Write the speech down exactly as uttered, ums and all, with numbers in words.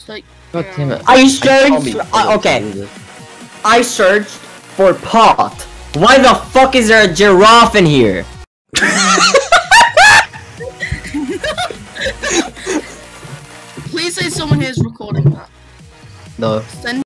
Like, God damn it. I searched. Uh, okay. I searched for pot. Why the fuck is there a giraffe in here? Please say someone here is recording that. No. Send